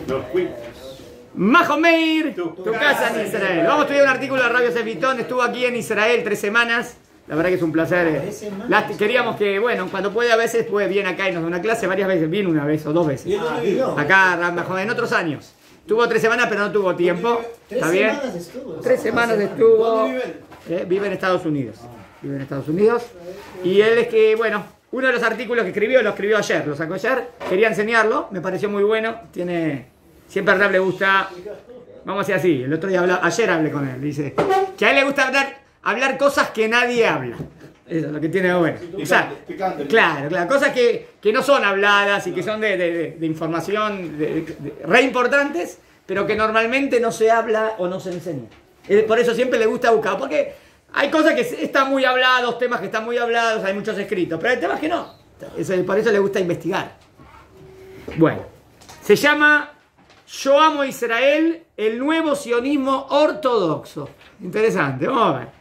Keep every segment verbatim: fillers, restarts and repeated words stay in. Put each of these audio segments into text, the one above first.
Los quick. Majo Meir, Tu, tu casa en Israel. Vamos a estudiar un artículo de Radio Sefitón. Estuvo aquí en Israel tres semanas. La verdad que es un placer. eh. Las- queríamos que, bueno, cuando puede a veces, pues viene acá y nos da una clase varias veces. Viene una vez o dos veces. Acá, Majo, en otros años. Tuvo tres semanas, pero no tuvo tiempo. ¿Está bien? Tres semanas estuvo. ¿Dónde viven? Eh, vive en Estados Unidos. Vive en Estados Unidos. Y él es que, bueno, uno de los artículos que escribió, lo escribió ayer, lo sacó ayer. Quería enseñarlo, me pareció muy bueno. Tiene. Siempre a Rab le gusta. Vamos a decir así. El otro día hablé, ayer hablé con él. Dice que a él le gusta hablar, hablar cosas que nadie habla. Eso es lo que tiene bueno. O sea, Picante. claro, claro. Cosas que, que no son habladas y que son de, de, de, de información de, de, de- re importantes, pero que normalmente no se habla o no se enseña. Eh, Por eso siempre le gusta buscar. Porque hay cosas que están muy hablados, temas que están muy hablados, hay muchos escritos, pero hay temas que no. Eso, por eso le gusta investigar. Bueno, se llama Yo amo Israel, el nuevo sionismo ortodoxo. Interesante, vamos a ver.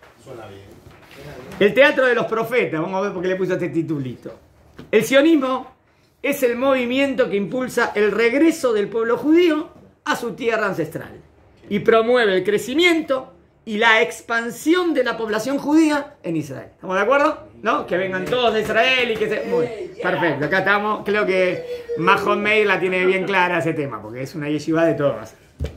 El teatro de los profetas, vamos a ver por qué le puse este titulito. El sionismo es el movimiento que impulsa el regreso del pueblo judío a su tierra ancestral y promueve el crecimiento y la expansión de la población judía en Israel. ¿Estamos de acuerdo? ¿No? Que vengan todos de Israel y que se... Muy bien. Perfecto, acá estamos. Creo que Mahon Meir la tiene bien clara ese tema, porque es una yeshiva de todos.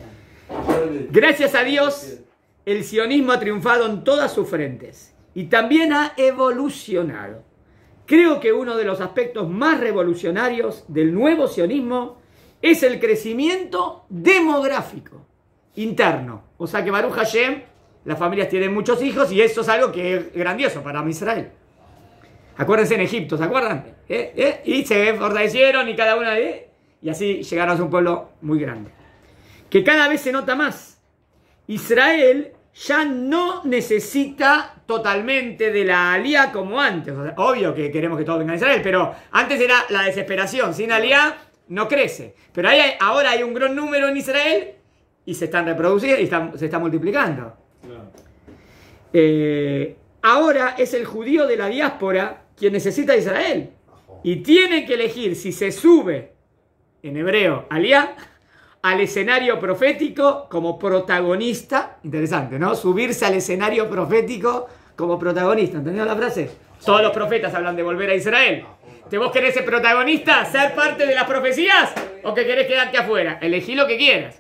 Gracias a Dios, el sionismo ha triunfado en todas sus frentes y también ha evolucionado. Creo que uno de los aspectos más revolucionarios del nuevo sionismo es el crecimiento demográfico interno. O sea que Baruch Hashem, las familias tienen muchos hijos y eso es algo que es grandioso para Israel. Acuérdense en Egipto, ¿se acuerdan? ¿Eh? ¿Eh? Y se fortalecieron y cada una de... Y así llegaron a ser un pueblo muy grande. Que cada vez se nota más. Israel ya no necesita totalmente de la alía como antes. O sea, obvio que queremos que todos vengan a Israel, pero antes era la desesperación. Sin alía no crece. Pero ahí hay- ahora hay un gran número en Israel y se están reproduciendo y están- se está multiplicando. Eh, ahora es el judío de la diáspora quien necesita a Israel y tiene que elegir si se sube, en hebreo, aliyah, al escenario profético como protagonista. Interesante, ¿no? Subirse al escenario profético como protagonista. ¿Entendió la frase? Todos los profetas hablan de volver a Israel. ¿Te vos querés ser protagonista? ¿Ser parte de las profecías? ¿O que querés quedarte afuera? Elegí lo que quieras.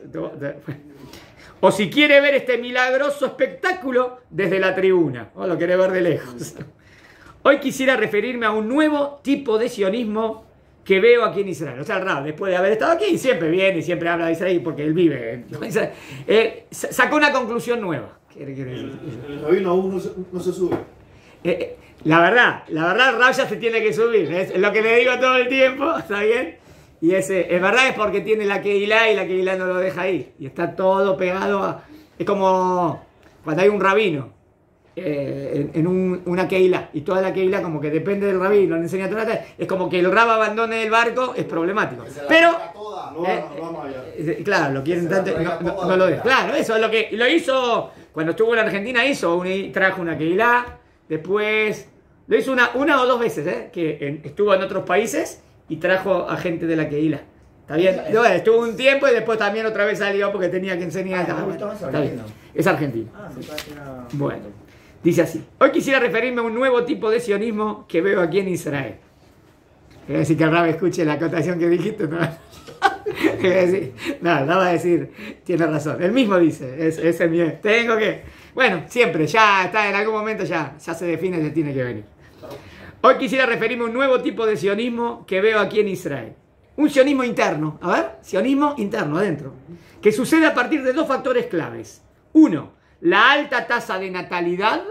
O si quiere ver este milagroso espectáculo desde la tribuna. O lo quiere ver de lejos. Hoy quisiera referirme a un nuevo tipo de sionismo que veo aquí en Israel. O sea, el Rab, después de haber estado aquí, siempre viene y siempre habla de Israel porque él vive en Israel. Eh, sacó una conclusión nueva. ¿Qué quiere decir? El, el rabino aún no se, no se sube. Eh, eh, la verdad, la verdad, el Rab ya se tiene que subir. Es lo que le digo todo el tiempo, ¿está bien? Y ese, es verdad, es porque tiene la Keilah y la Keilah no lo deja ir. Y está todo pegado a... Es como cuando hay un rabino eh, en, en un, una Keilah y toda la Keilah como que depende del rabino, le enseña Torah, es como que el Rab abandone el barco, es problemático. Pero... No, Eh, no, no, no, ya. eh, claro, lo quieren tanto, no, no- no lo dejan. Claro, eso es lo que lo hizo cuando estuvo en Argentina, hizo un, trajo una Keilah, después lo hizo una, una o dos veces, ¿eh? Que en- estuvo en otros países y trajo a gente de la Keilah. ¿Está bien? Bueno, estuvo un tiempo y después también otra vez salió porque tenía que enseñar. Ah, Ah, bueno, estamos está bien. argentino. Es argentino. Ah, sí, parece que era- Bueno, dice así. Hoy quisiera referirme a un nuevo tipo de sionismo que veo aquí en Israel. Voy a decir que el Rab escuche la acotación que dijiste. No, Voy a decir, no, el Rab va a decir, tiene razón. Él mismo dice, es, ese es mi... Tengo que... Bueno, siempre, ya está, en algún momento ya, ya se define, se tiene que venir. Hoy quisiera referirme a un nuevo tipo de sionismo que veo aquí en Israel. Un sionismo interno, a ver, sionismo interno, adentro, que sucede a partir de dos factores claves. Uno, la alta tasa de natalidad.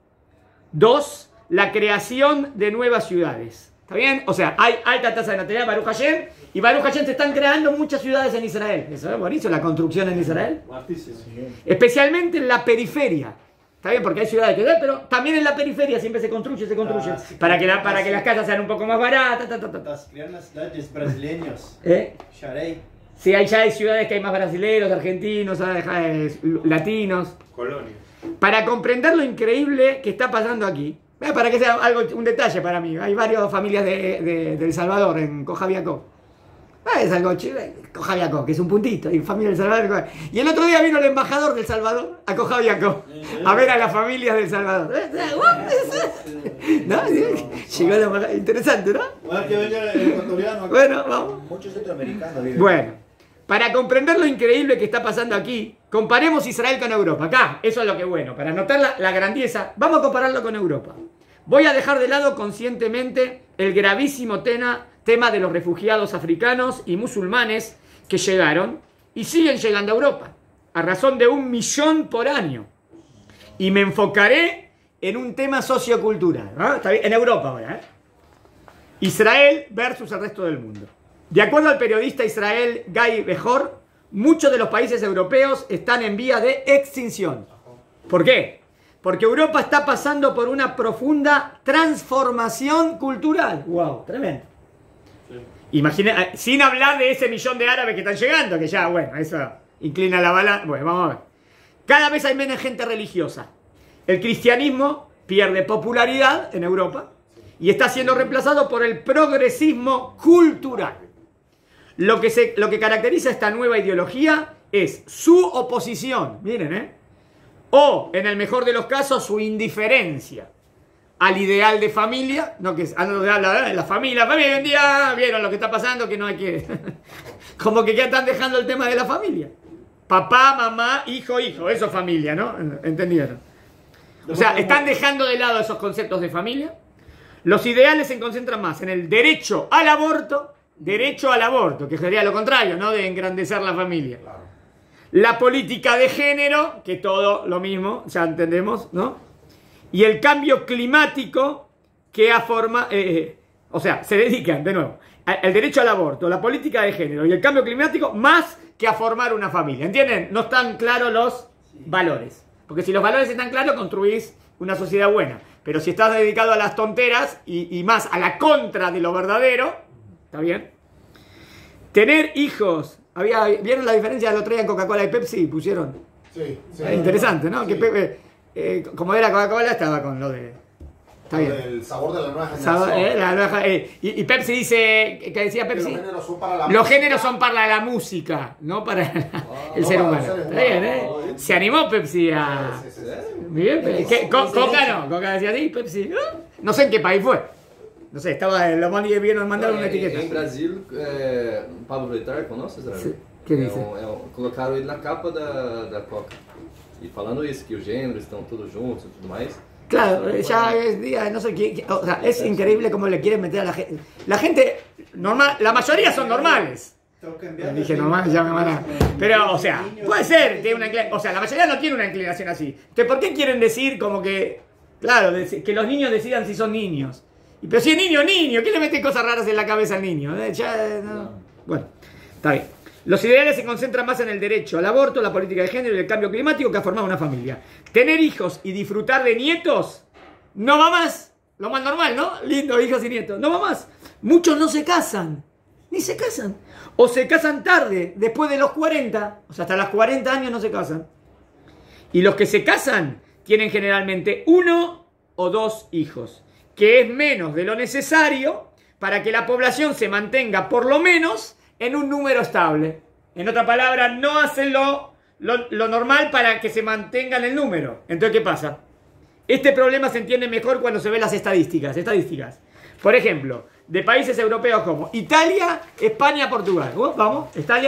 Dos, la creación de nuevas ciudades. ¿Está bien? O sea, hay alta tasa de natalidad, Baruch Hashem, y Baruch Hashem se están creando muchas ciudades en Israel. Eso es buenísimo, la construcción en Israel. Martísimo. Especialmente en la periferia. Está bien, porque hay ciudades que... Pero también en la periferia siempre se construye, se construye. Ah, sí, para, que la- sí. para que las casas sean un poco más baratas. Ta, ta, ta, ta. Las grandes ciudades brasileños. ¿Eh? Sharei. Sí, hay, ya hay ciudades que hay más brasileños, argentinos, eh, latinos. Colonia. Para comprender lo increíble que está pasando aquí, eh, para que sea algo, un detalle para mí, hay varias familias de, de, de El Salvador, en Cojaviacó. Ah, es algo chido. Cojabiaco, que es un puntito, y familia del Salvador. Y el otro día vino el embajador del Salvador a Cojabiaco a ver a las familias del Salvador. ¿No? Llegó el embajador. Interesante, ¿no? Bueno, que venga el ecuatoriano. Bueno, vamos. Muchos centroamericanos viven. Bueno, para comprender lo increíble que está pasando aquí, comparemos Israel con Europa. Acá, eso es lo que es bueno. Para notar la, la grandeza, vamos a compararlo con Europa. Voy a dejar de lado conscientemente el gravísimo tema, tema de los refugiados africanos y musulmanes que llegaron y siguen llegando a Europa, a razón de un millón por año. Y me enfocaré en un tema sociocultural, ¿no? Está bien, en Europa ahora, ¿eh? Israel versus el resto del mundo. De acuerdo al periodista Israel Guy Bejor, muchos de los países europeos están en vía de extinción. ¿Por qué? Porque Europa está pasando por una profunda transformación cultural. ¡Wow! Tremendo. Imagina, sin hablar de ese millón de árabes que están llegando, que ya, bueno, eso inclina la balanza. Bueno, vamos a ver. Cada vez hay menos gente religiosa. El cristianismo pierde popularidad en Europa y está siendo reemplazado por el progresismo cultural. Lo que, se, lo que caracteriza esta nueva ideología es su oposición, miren, ¿eh? O, en el mejor de los casos, su indiferencia al ideal de familia, no que habla de la familia, la familia hoy en día, vieron lo que está pasando, que no hay que... Como que ya están dejando el tema de la familia. Papá, mamá, hijo, hijo, eso es familia, ¿no? ¿Entendieron? O sea, están dejando de lado esos conceptos de familia. Los ideales se concentran más en el derecho al aborto, derecho al aborto, que sería lo contrario, ¿no? De engrandecer la familia. La política de género, que todo lo mismo, ya entendemos, ¿no? Y el cambio climático que ha forma, eh, o sea, se dedican, de nuevo, al derecho al aborto, la política de género y el cambio climático más que a formar una familia. ¿Entienden? No están claros los valores. Porque si los valores están claros, construís una sociedad buena. Pero si estás dedicado a las tonteras y, y más a la contra de lo verdadero, ¿está bien? Tener hijos. Había, ¿vieron la diferencia del otro día en Coca-Cola y Pepsi? Pusieron. Sí, sí. Es interesante, ¿no? Sí. Que Pepe, eh, como era Coca-Cola, estaba con lo de... Está bien. El sabor de la nueva generación. Sabor, eh, la nueva- eh, y, y Pepsi dice, ¿qué decía Que Pepsi? los géneros son para la Los música. géneros son para la música, no para el no ser para humano. los seres Está bien, ¿eh? humanos. Se animó Pepsi a... Sí, sí, sí, sí. Bien, Pe- ¿qué? Co- Coca no, Coca decía así, Pepsi. ¿no? No sé en qué país fue. No sé, estaba en los manos que vieron mandaron una Em, etiqueta. em Brasil, é, Pablo Vittar, conoce, Israel? Sim. Que é dice? um, é um, colocaram ele na capa da, da Coca. E falando isso, que os gêneros estão todos juntos e tudo mais. Claro, eh, ya es día, no sé qué, o sea, es increíble cómo le quieren meter a la gente. La gente normal, la mayoría son normales. Tengo que enviar- Dije normal, ya me van a... Pero, o sea, puede ser, tiene una inclinación, o sea, la mayoría no tiene una inclinación así. Entonces, ¿por qué quieren decir como que, claro, deci- que los niños decidan si son niños? Y, pero si es niño, niño, ¿qué le mete cosas raras en la cabeza al niño? Eh, ya, eh, no. Bueno, está bien. Los ideales se concentran más en el derecho al aborto, la política de género y el cambio climático que a formar una familia. Tener hijos y disfrutar de nietos no va más. Lo más normal, ¿no? Lindo, hijos y nietos. No va más. Muchos no se casan. Ni se casan. O se casan tarde, después de los cuarenta. O sea, hasta los cuarenta años no se casan. Y los que se casan tienen generalmente uno o dos hijos, que es menos de lo necesario para que la población se mantenga por lo menos en un número estable. En otras palabras, no hacen lo, lo, lo normal para que se mantenga en el número. Entonces, ¿qué pasa? Este problema se entiende mejor cuando se ven las estadísticas. Estadísticas. Por ejemplo, de países europeos como Italia, España, Portugal. Uh, Vamos, Italia.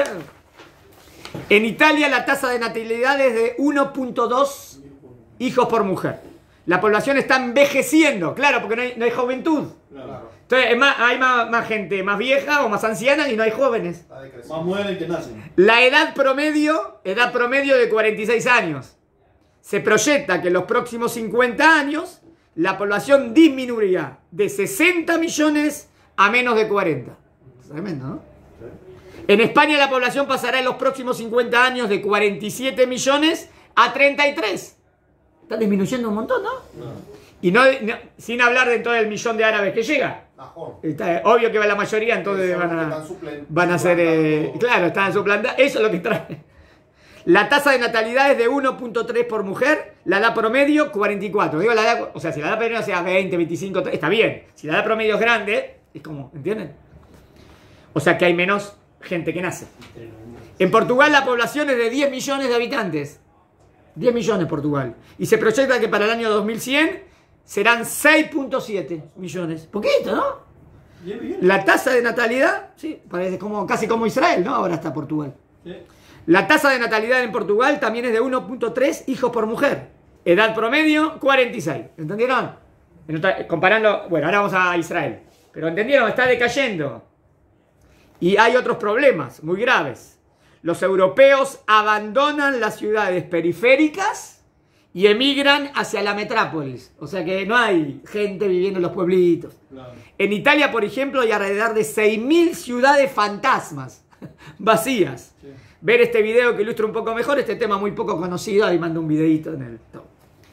En Italia la tasa de natalidad es de uno punto dos hijos por mujer. La población está envejeciendo, claro, porque no hay, no hay juventud. Claro. Entonces es más, hay más, más gente más vieja o más anciana y no hay jóvenes. Está decreciendo. Más mueren que nacen. La edad promedio, edad promedio de cuarenta y seis años. Se proyecta que en los próximos cincuenta años la población disminuirá de sesenta millones a menos de cuarenta. Tremendo, ¿no? En España la población pasará en los próximos cincuenta años de cuarenta y siete millones a treinta y tres. Está disminuyendo un montón, ¿no? No. Y no, no- sin hablar de todo el millón de árabes que llega. Ajón. Está, obvio que va la mayoría, entonces Son los van que a, están suplen- van a ser... eh, suplantando. claro, están suplantando. Eso es lo que trae. La tasa de natalidad es de uno punto tres por mujer, la edad promedio cuarenta y cuatro. Digo, la edad, o sea, si la edad promedio sea veinte, veinticinco, está bien. Si la edad promedio es grande, es como, ¿entienden? O sea que hay menos gente que nace. En Portugal la población es de diez millones de habitantes. diez millones Portugal. Y se proyecta que para el año dos mil cien serán seis punto siete millones. Poquito, ¿no? La tasa de natalidad, sí, parece como, casi como Israel, ¿no? Ahora está Portugal. Sí. La tasa de natalidad en Portugal también es de uno punto tres hijos por mujer. Edad promedio, cuarenta y seis. ¿Entendieron? Comparando, bueno, ahora vamos a Israel. Pero ¿entendieron? Está decayendo. Y hay otros problemas muy graves. Los europeos abandonan las ciudades periféricas y emigran hacia la metrópolis. O sea que no hay gente viviendo en los pueblitos. Claro. En Italia, por ejemplo, hay alrededor de seis mil ciudades fantasmas, vacías. Sí. Ver este video que ilustra un poco mejor este tema muy poco conocido. Ahí mando un videito en el top.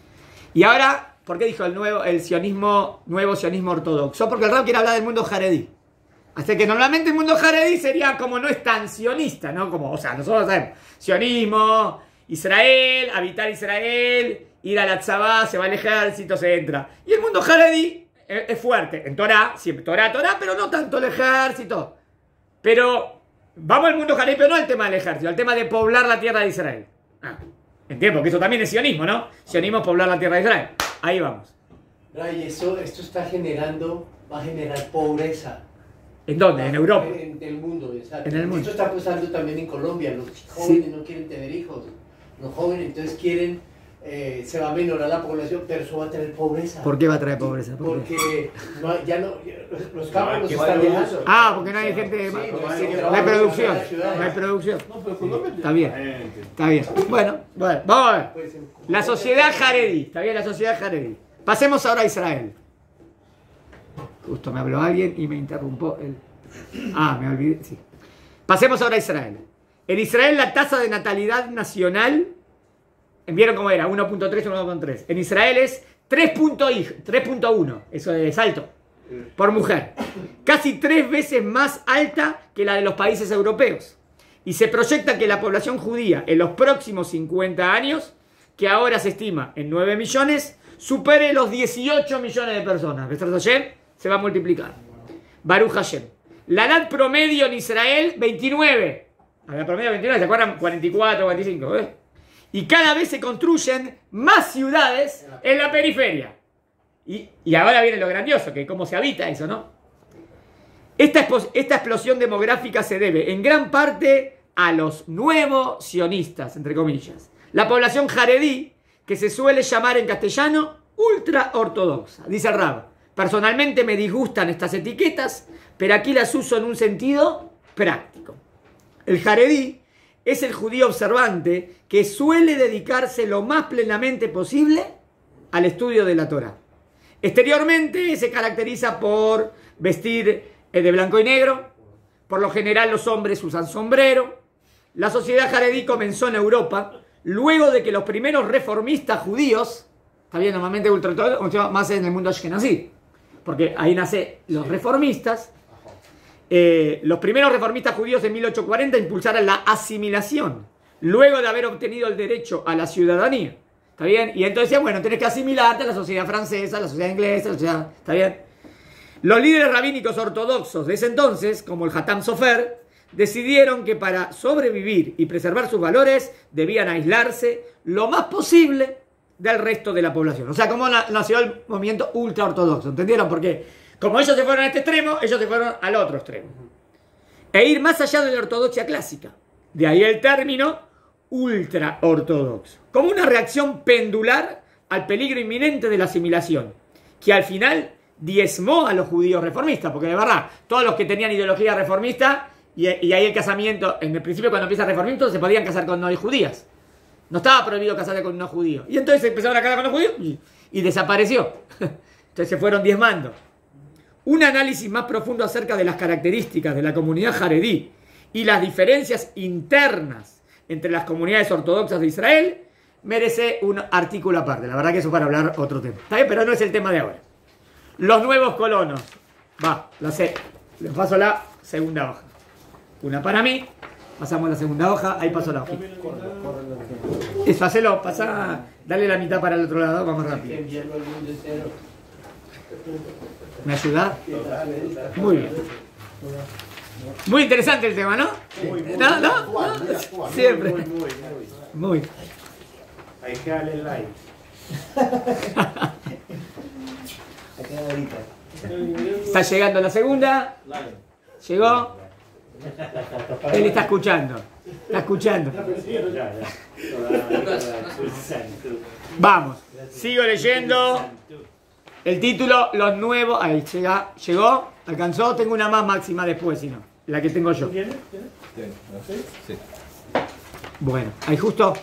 Y ahora, ¿por qué dijo el nuevo, el sionismo, nuevo sionismo ortodoxo? Porque el Rab quiere hablar del mundo jaredí. Así que normalmente el mundo jaredí sería como no es tan sionista, ¿no? Como, o sea, nosotros sabemos, sionismo, Israel, habitar Israel, ir a la tzabá, se va al ejército, se entra. Y el mundo jaredí es, es fuerte. En Torah, siempre Torah, Torah, pero no tanto el ejército. Pero vamos al mundo jaredí, pero no al tema del ejército, al tema de poblar la tierra de Israel. Ah, entiendo, porque eso también es sionismo, ¿no? Sionismo es poblar la tierra de Israel. Ahí vamos. Ray, eso, esto está generando, va a generar pobreza. ¿En dónde? En Europa. En, en el mundo, exacto. En el mundo. Esto está pasando también en Colombia. Los jóvenes Sí. no quieren tener hijos. Los jóvenes entonces quieren, eh, se va a menorar la población, pero eso va a traer pobreza. ¿Por qué va a traer pobreza? ¿Por qué? Porque no, hay- ya no, los campos No, los que están vaya dejando. uso. Ah, porque no hay gente. Sí, no, no hay hay, gente no hay trabajando producción. en las ciudades. No hay producción. No, pero Colombia Está bien. Gente. Está bien. Bueno, bueno, vamos a ver. Pues, en- La sociedad jaredí. Está bien, la sociedad jaredí. Pasemos ahora a Israel. Justo me habló alguien y me interrumpió el. Ah, me olvidé. Sí. Pasemos ahora a Israel. En Israel la tasa de natalidad nacional, ¿vieron cómo era? uno punto tres, uno punto tres. En Israel es tres punto uno. Eso es alto. Por mujer. Casi tres veces más alta que la de los países europeos. Y se proyecta que la población judía en los próximos cincuenta años, que ahora se estima en nueve millones, supere los dieciocho millones de personas. Besrat Hashem se va a multiplicar. Baruch Hashem. La edad promedio en Israel, veintinueve. La edad promedio veintinueve, ¿se acuerdan? cuarenta y cuatro, cuarenta y cinco. ¿eh? Y cada vez se construyen más ciudades en la periferia. Y, y ahora viene lo grandioso, que cómo se habita eso, ¿no? Esta, esta explosión demográfica se debe en gran parte a los nuevos sionistas, entre comillas. La población jaredí, que se suele llamar en castellano ultra ortodoxa. Dice el Rab, personalmente me disgustan estas etiquetas, pero aquí las uso en un sentido práctico. El jaredí es el judío observante que suele dedicarse lo más plenamente posible al estudio de la Torá. Exteriormente se caracteriza por vestir de blanco y negro. Por lo general los hombres usan sombrero. La sociedad jaredí comenzó en Europa luego de que los primeros reformistas judíos, está bien, normalmente ultra, más en el mundo ashkenazí, porque ahí nacen los reformistas. Eh, los primeros reformistas judíos en mil ochocientos cuarenta impulsaron la asimilación luego de haber obtenido el derecho a la ciudadanía. ¿Está bien? Y entonces decían, bueno, tenés que asimilarte a la sociedad francesa, a la sociedad inglesa, a la sociedad... ¿Está bien? Los líderes rabínicos ortodoxos de ese entonces, como el Hatam Sofer, decidieron que para sobrevivir y preservar sus valores debían aislarse lo más posible del resto de la población. O sea, como nació el movimiento ultraortodoxo. ¿Entendieron? Porque como ellos se fueron a este extremo, ellos se fueron al otro extremo. E ir más allá de la ortodoxia clásica. De ahí el término ultraortodoxo. Como una reacción pendular al peligro inminente de la asimilación, que al final diezmó a los judíos reformistas, porque de verdad, todos los que tenían ideología reformista, y, y ahí el casamiento, en el principio cuando empieza el reformismo, se podían casar con no judías. No estaba prohibido casarse con no judíos. Y entonces se empezaron a casar con no judíos y, y desapareció. Entonces se fueron diezmando. Un análisis más profundo acerca de las características de la comunidad jaredí y las diferencias internas entre las comunidades ortodoxas de Israel merece un artículo aparte. La verdad que eso es para hablar otro tema. ¿Está bien? Pero no es el tema de ahora. Los nuevos colonos. Va, la sé. Les paso la segunda hoja. Una para mí. Pasamos la segunda hoja. Ahí paso la hoja. Eso, hacelo. Pasa. Dale la mitad para el otro lado. Vamos rápido. enviarlo al mundo entero. ¿Me ayuda? ¿Qué tal? Muy bien. Muy interesante el tema, ¿no? Muy, muy, ¿No? ¿No? Actual, muy ¿No? actual. Siempre. Muy, muy, muy. Muy. Hay que darle like. Acá ahorita. Está llegando la segunda. Like. Llegó. Él está escuchando. Está escuchando. Ya, ya. Vamos. Sigo leyendo. El título, los nuevos. Ahí llega, llegó. Alcanzó. Tengo una más máxima después, si no. La que tengo yo. ¿Tienes? ¿Tienes? Tem, né? Sim. Bueno, ahí justo.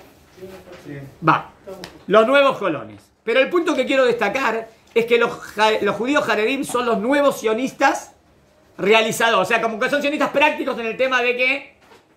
Va. Los nuevos colones. Pero el punto que quiero destacar es que los, ja- los judíos jaredim son los nuevos sionistas realizados. O sea, como que son sionistas prácticos en el tema de que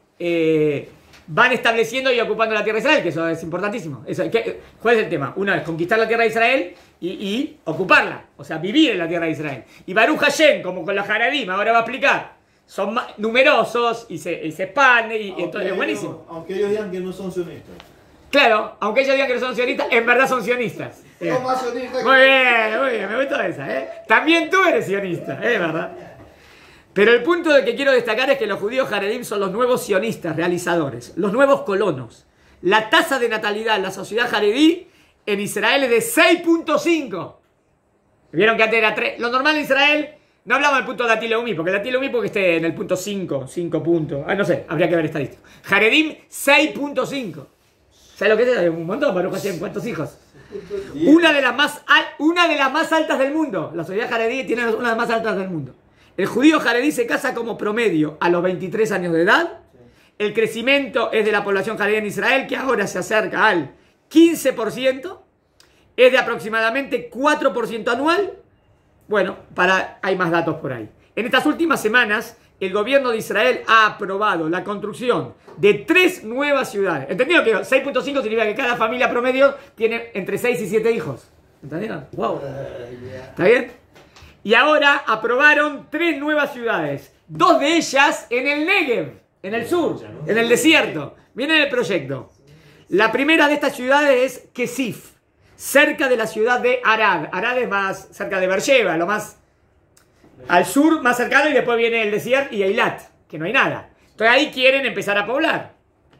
eh, van estableciendo y ocupando la tierra de Israel, que eso es importantísimo. Eso, ¿qué- ¿Cuál es el tema? Una es conquistar la tierra de Israel y, y ocuparla. O sea, vivir en la tierra de Israel. Y Baruch Hashem, como con los jaredim, ahora va a explicar, son más numerosos y se, y se expanden y, y entonces es buenísimo. Ellos, aunque ellos digan que no son sionistas. Claro, aunque ellos digan que no son sionistas, en verdad son sionistas. Bien. Son más sionistas que- Muy bien, muy bien, me gustó esa, ¿eh? También tú eres sionista, es verdad. Pero el punto de que quiero destacar es que los judíos jaredim son los nuevos sionistas, realizadores, los nuevos colonos. La tasa de natalidad en la sociedad jaredí en Israel es de seis punto cinco. Vieron que antes era tres. Lo normal en Israel, no hablamos del punto de Dati Leumi, porque el Dati Leumi porque esté en el punto cinco, cinco puntos. Ah, no sé, habría que ver estadístico. Jaredim, seis punto cinco. ¿Sabes lo que es? Un montón, Baruch Hashem, ¿cuántos hijos? Una de, las más al- una de las más altas del mundo. La sociedad jaredí tiene una de las más altas del mundo. El judío jaredí se casa como promedio a los veintitrés años de edad. El crecimiento es de la población jaredí en Israel, que ahora se acerca al quince por ciento. Es de aproximadamente cuatro por ciento anual. Bueno, para, hay más datos por ahí. En estas últimas semanas, el gobierno de Israel ha aprobado la construcción de tres nuevas ciudades. ¿Entendieron? Que seis punto cinco significa que cada familia promedio tiene entre seis y siete hijos. ¿Entendieron? Wow. ¿Está bien? Y ahora aprobaron tres nuevas ciudades. Dos de ellas en el Negev, en el sur, en el desierto. Miren el proyecto. La primera de estas ciudades es Kesif, cerca de la ciudad de Arad. Arad es más cerca de Beersheba, lo más al sur, más cercano, y después viene el desierto y Eilat, que no hay nada. Entonces ahí quieren empezar a poblar.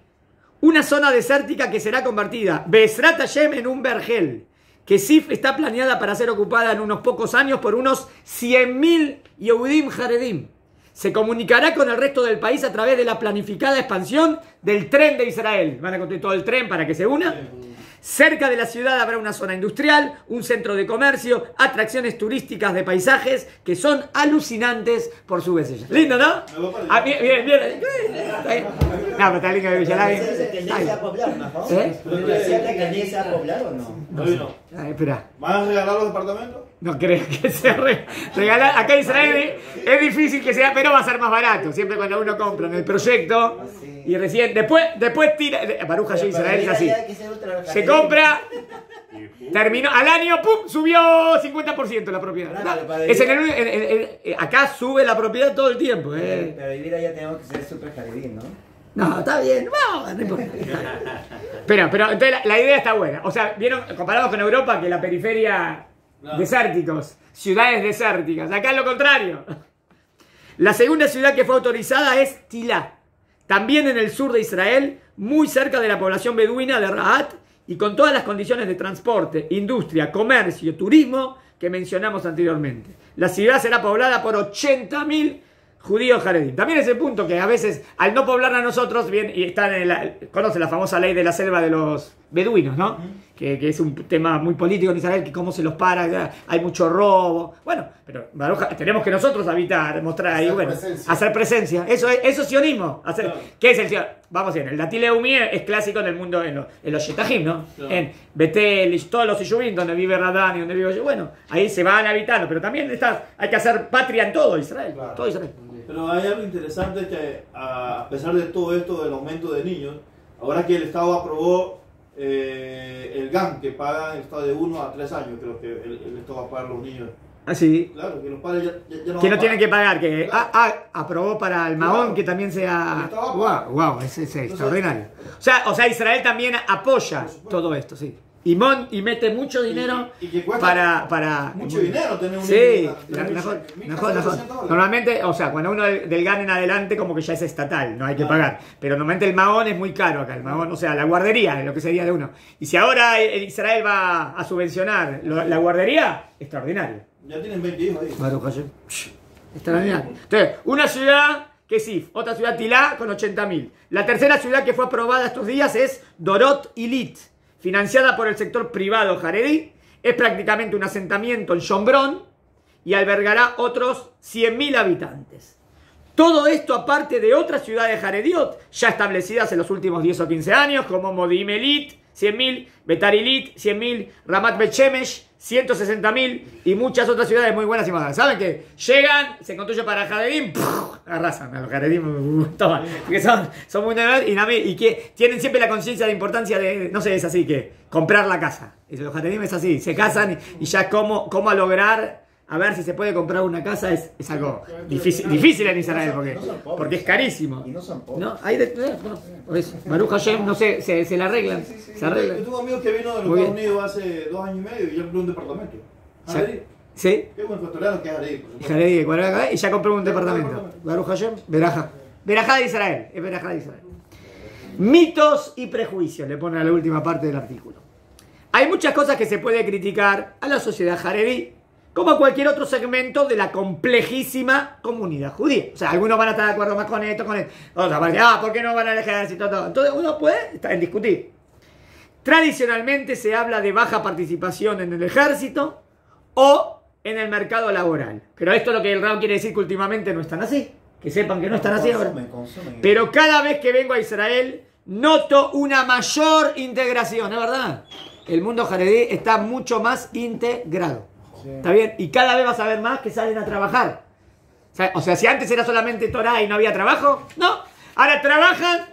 Una zona desértica que será convertida, Be'ezrat Hashem, en un vergel. Kesif está planeada para ser ocupada en unos pocos años por unos cien mil Yehudim Jaredim. Se comunicará con el resto del país a través de la planificada expansión del tren de Israel. Van a construir todo el tren para que se una. Cerca de la ciudad habrá una zona industrial, un centro de comercio, atracciones turísticas de paisajes que son alucinantes por su belleza. Lindo, ¿no? Me voy para Ah, allá. bien, bien, bien. Está bien. No, pero está lindo de Villalabí. ¿Ustedes Está tendencia a bien. poblar, ¿no? ¿Eh? ¿Ustedes tendencia a poblar o no? Hoy no. Ay, espera. ¿Van a regalar los departamentos? No creo que sea re- regalar. Acá en Israel es difícil que sea, pero va a ser más barato. Siempre cuando uno compra en el proyecto y recién. Después, después tira. Baruch Hashem, Israel es así. Se compra, terminó, al año, ¡pum! Subió cincuenta por ciento la propiedad. Claro, para Es en el- vivir- en- en- en- acá sube la propiedad todo el tiempo. eh. Para vivir allá tenemos que ser súper jaredín, ¿no? No, está bien, no, no importa. Pero, pero entonces la, la idea está buena. O sea, vieron, comparamos con Europa, que la periferia, No. desérticos, ciudades desérticas. Acá es lo contrario. La segunda ciudad que fue autorizada es Tilá, también en el sur de Israel, muy cerca de la población beduina de Rahat y con todas las condiciones de transporte, industria, comercio, turismo que mencionamos anteriormente. La ciudad será poblada por ochenta mil judíos jaredí. También es el punto que a veces, al no poblar a nosotros, bien, y están en la, conoce la famosa ley de la selva de los beduinos, ¿no? Que, que es un tema muy político en Israel, que cómo se los para, ya, hay mucho robo. Bueno, pero Baruch, tenemos que nosotros habitar, mostrar ahí, Hacer bueno, presencia. hacer presencia. Eso es, eso es sionismo. Hacer, Claro. ¿Qué es el sionismo? Vamos bien, el Dati Leumi es clásico en el mundo, en, los, en los Shetajim, ¿no? Claro. En Betel, y todos los Yishuvim, donde vive Radán y donde vive yo. Bueno, ahí se van habitando, pero también está, hay que hacer patria en todo Israel. Claro. Todo Israel. Pero hay algo interesante que a a pesar de todo esto del aumento de niños, ahora que el Estado aprobó eh, el G A M, que paga el Estado de uno a tres años, creo que el, el Estado va a pagar los niños. Así. Claro, que los padres ya, ya, ya no Que van no a tienen que pagar. pagar, que Claro. ah, ah, aprobó para el Mahón Claro. que también sea. Estaba- Wow, wow, es, es extraordinario. O sea, o sea, Israel también apoya todo esto, sí. Y, mon, y mete mucho dinero Y- y que cuesta para, para... mucho dinero tener un Sí, niño de la- mil mejor, setecientos mejor, mejor. dólares. Normalmente, o sea, cuando uno del, del GAN en adelante como que ya es estatal, no hay que Ah. pagar. Pero normalmente el Mahón es muy caro acá, el Mahón, o sea, la guardería es lo que sería de uno. Y si ahora el- Israel va a subvencionar lo- la guardería, extraordinario. Ya tienen veinte hijos ahí. Baruch Hashem. Extraordinario. Entonces, una ciudad que sí, otra ciudad Tilá con ochenta mil. La tercera ciudad que fue aprobada estos días es Dorot Ilit, financiada por el sector privado jaredí. Es prácticamente un asentamiento en Shombrón y albergará otros cien mil habitantes. Todo esto aparte de otras ciudades jarediot ya establecidas en los últimos diez o quince años, como Modim Elit, cien mil, Betar Ilit, cien mil, Ramat Bet Shemesh, ciento sesenta mil y muchas otras ciudades muy buenas y modernas. ¿Saben que llegan, se construye para Jaredim, arrasan a los Jaredim, toman, porque son, son muy nuevos y, y que tienen siempre la conciencia de importancia de, no sé, es así, que comprar la casa. Y los Jaredim es así, se casan y, y ya cómo, cómo lograr, a ver si se puede comprar una casa es, es algo difícil, difícil en Israel, porque, porque es carísimo. Y no son pobres. ¿No? Hay de, no, por eso. Baruch Hashem, no sé, se, se la arreglan. Se arreglan. Yo tuve amigos que vino de los Muy Estados bien. Unidos hace dos años y medio y ya compró un departamento. Ya- Jaredí. ¿Sí? Qué buen ecuatoriano que es Jaredí, por supuesto. Jaredí de Cuadra- y ya compró un Ya compró un departamento. departamento. Baruch Hashem, Berajá. Berajá de Israel. Es Berajá de Israel. Mitos y prejuicios, le pone a la última parte del artículo. Hay muchas cosas que se puede criticar a la sociedad jaredí, como a cualquier otro segmento de la complejísima comunidad judía. O sea, algunos van a estar de acuerdo más con esto, con esto. Otros van a decir, ah, ¿por qué no van al ejército? Todo. Entonces uno puede estar en discutir. Tradicionalmente se habla de baja participación en el ejército o en el mercado laboral. Pero esto es lo que el Rab quiere decir que últimamente no están así. Que sepan que no están así ahora. Consumen, consumen. Pero cada vez que vengo a Israel, noto una mayor integración, ¿es verdad? El mundo jaredí está mucho más integrado. Sí. ¿Está bien? Y cada vez vas a ver más que salen a trabajar. O sea, o sea, si antes era solamente Torah y no había trabajo, no. Ahora trabajan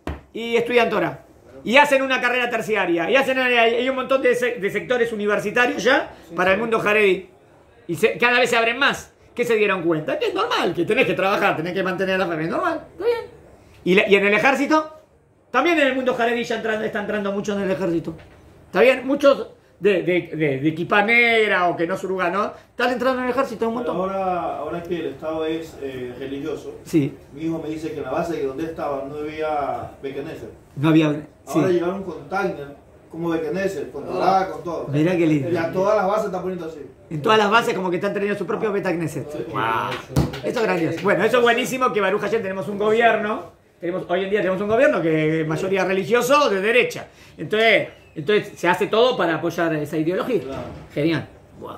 y estudian Torah. Y hacen una carrera terciaria. Y hacen, hay un montón de, se- de sectores universitarios ya para el mundo jaredí. Y se- cada vez se abren más. ¿Qué se dieron cuenta? Que es normal, que tenés que trabajar, tenés que mantener a la familia. Normal, está bien. ¿Y, la- y en el ejército? También en el mundo jaredí ya entrando, está entrando mucho en el ejército. ¿Está bien? Muchos de, de, de, de equipa negra o que no surugan, ¿no? Están entrando en el ejército un Pero montón. ahora, ahora que el Estado es eh, religioso, Sí, mi hijo me dice que en la base de donde estaba no había Bekenezer. no había... Ahora Sí. llegaron con Tagner, como Bekenezer, con Torah, con todo. Mirá qué lindo. Ya todas las bases están poniendo así. En todas las bases como que están teniendo su propio Beta Knesset. Wow. Eso es grandioso. Bueno, eso es buenísimo que Baruch Hashem tenemos un gobierno, tenemos, hoy en día tenemos un gobierno que es mayoría religioso de derecha. Entonces, entonces se hace todo para apoyar esa ideología. Claro. Genial. Wow.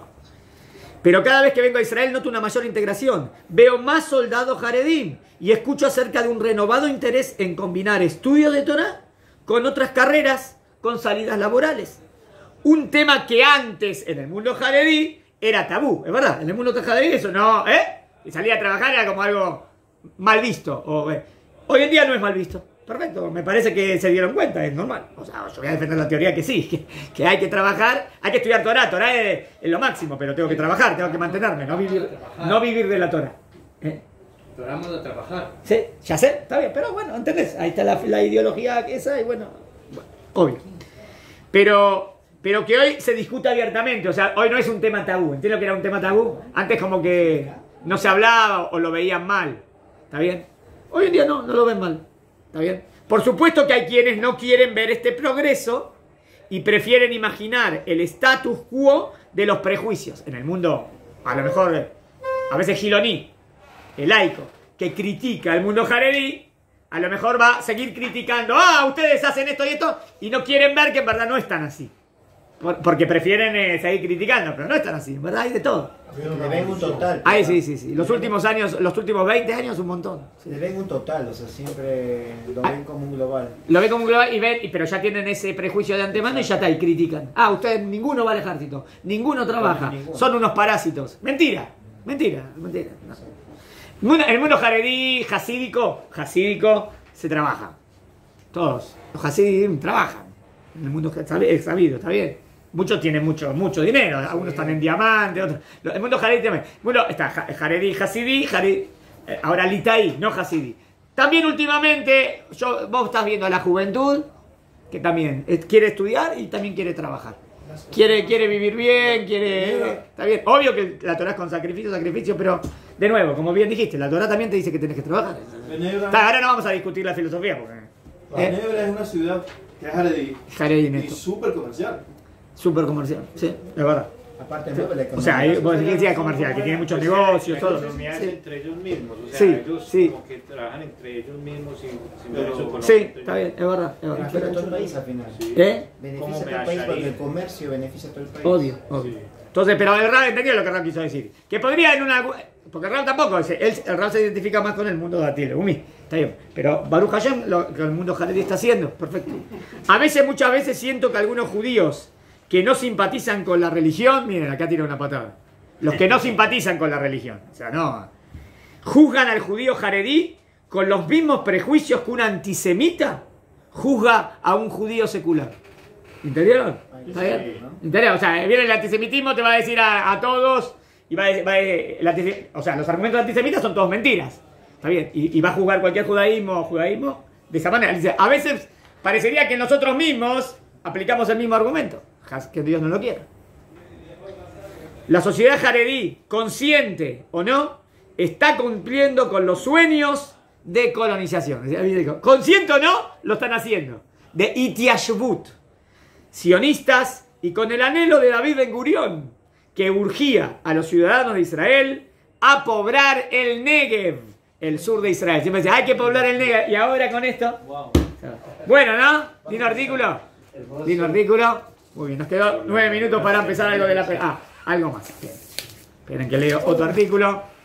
Pero cada vez que vengo a Israel noto una mayor integración. Veo más soldados jaredim y escucho acerca de un renovado interés en combinar estudios de Torah con otras carreras, con salidas laborales. Un tema que antes en el mundo jaredí era tabú, es verdad. En el mundo jaredí eso no, ¿eh? Y salir a trabajar era como algo mal visto. O, eh, hoy en día no es mal visto. Perfecto, me parece que se dieron cuenta, es normal. O sea, yo voy a defender la teoría que sí, que, que hay que trabajar, hay que estudiar Torah. Torah es, es lo máximo, pero tengo que trabajar, tengo que mantenerme, no vivir, no vivir de la Torah. ¿Eh? Programa de trabajar. Sí, ya sé, está bien, pero bueno, ¿entendés? Ahí está la, la ideología esa y bueno, bueno, obvio. Pero, pero que hoy se discute abiertamente, o sea, hoy no es un tema tabú. ¿Entiendes lo que era un tema tabú? Antes como que no se hablaba o lo veían mal, ¿está bien? Hoy en día no, no lo ven mal, ¿está bien? Por supuesto que hay quienes no quieren ver este progreso y prefieren imaginar el status quo de los prejuicios. En el mundo, a lo mejor, a veces giloní, el laico, que critica el mundo jaredí, a lo mejor va a seguir criticando, ah, ustedes hacen esto y esto, y no quieren ver que en verdad no están así. Por- porque prefieren eh, seguir criticando, pero no están así, en verdad hay de todo. Le ven un total. Ay, sí, sí, sí. Los últimos años, los últimos veinte años, un montón. Sí. Le ven un total, o sea, siempre lo ven como un global. Lo ven como un global y ven, y- pero ya tienen ese prejuicio de antemano y ya está, y critican. Ah, ustedes, ninguno va al ejército, ninguno trabaja, Ninguno. son unos parásitos. Mentira, mentira, mentira. No. El mundo- El mundo jaredí, hasídico, hasídico, se trabaja. Todos, los hasidim trabajan. En el mundo es sabido, está bien. Muchos tienen mucho, mucho dinero, algunos están en diamante, otros. El mundo jaredí también. Bueno, está ja- jaredí, hasidí, jaredí, eh, ahora litaí, no hasidí. También últimamente, yo, vos estás viendo a la juventud que también eh, quiere estudiar y también quiere trabajar. Quiere, quiere vivir bien, quiere... eh, está bien. Obvio que la Torah es con sacrificio, sacrificio, pero de nuevo, como bien dijiste, la Torah también te dice que tenés que trabajar. Ginebra, Está, ahora no vamos a discutir la filosofía porque... eh, Ginebra es una ciudad que es jaredí Jaredí, y Neto. súper comercial. Súper comercial, sí, es verdad. Aparte, no, la O sea, hay, vos decías comercial, que tiene muchos negocios, todo. economías Sí. entre ellos mismos, o sea, Sí, ellos sí. como que trabajan entre ellos mismos sin, sin Pero- ver su economía. Sí, está bien, es verdad, es verdad. beneficia a todo el país al final. Sí. ¿Eh? Beneficia ¿Cómo a me todo el país acharía? porque el comercio beneficia a todo el país. Obvio, obvio. Sí. Entonces, pero el Rab entendió lo que Rab quiso decir. Que podría en una... Porque el Rab tampoco, él, el Rab se identifica más con el mundo de Atil, Umi, está bien. Pero Baruch Hashem, lo que el mundo jaredí está haciendo, perfecto. A veces, muchas veces siento que algunos judíos que no simpatizan con la religión, miren, acá tira una patada. Los que no simpatizan con la religión, o sea, no, juzgan al judío jaredí con los mismos prejuicios que un antisemita juzga a un judío secular. ¿Entendieron? ¿Está bien? ¿Entendieron? O sea, viene el antisemitismo, te va a decir a, a todos, y va a, va a- el antisem- o sea, los argumentos antisemitas son todos mentiras. ¿Está bien? Y, y va a juzgar cualquier judaísmo judaísmo de esa manera. Dice, a veces parecería que nosotros mismos aplicamos el mismo argumento. Que Dios no lo quiera. La sociedad jaredí, consciente o no, está cumpliendo con los sueños de colonización. Consciente o no, lo están haciendo. De Itiashvut. Sionistas y con el anhelo de David Ben Gurión, que urgía a los ciudadanos de Israel a poblar el Negev, el sur de Israel. Siempre decía, hay que poblar el Negev. Y ahora con esto... Bueno, ¿no? Dino artículo. Dino artículo. Muy bien, nos quedó nueve minutos para empezar algo de la... Ah, algo más. Bien. Esperen que leo otro artículo.